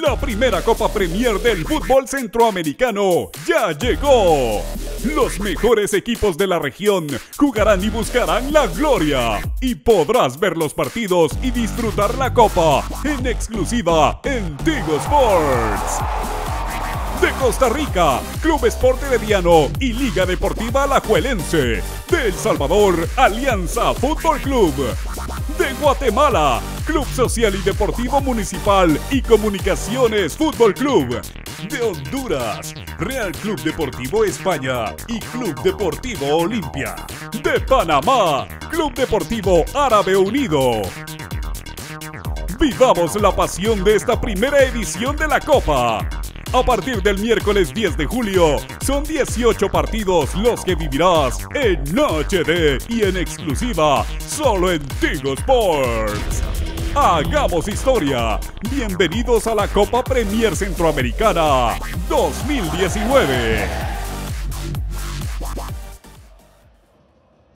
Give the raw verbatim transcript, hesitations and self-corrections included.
La primera Copa Premier del fútbol centroamericano ya llegó. Los mejores equipos de la región jugarán y buscarán la gloria. Y podrás ver los partidos y disfrutar la Copa en exclusiva en Tigo Sports. De Costa Rica, Club Sport Herediano y Liga Deportiva Alajuelense. De El Salvador, Alianza Fútbol Club. De Guatemala, Club Social y Deportivo Municipal y Comunicaciones Fútbol Club. De Honduras, Real Club Deportivo España y Club Deportivo Olimpia. De Panamá, Club Deportivo Árabe Unido. Vivamos la pasión de esta primera edición de la Copa. A partir del miércoles diez de julio, son dieciocho partidos los que vivirás en H D y en exclusiva solo en Tigo Sports. ¡Hagamos historia! Bienvenidos a la Copa Premier Centroamericana dos mil diecinueve.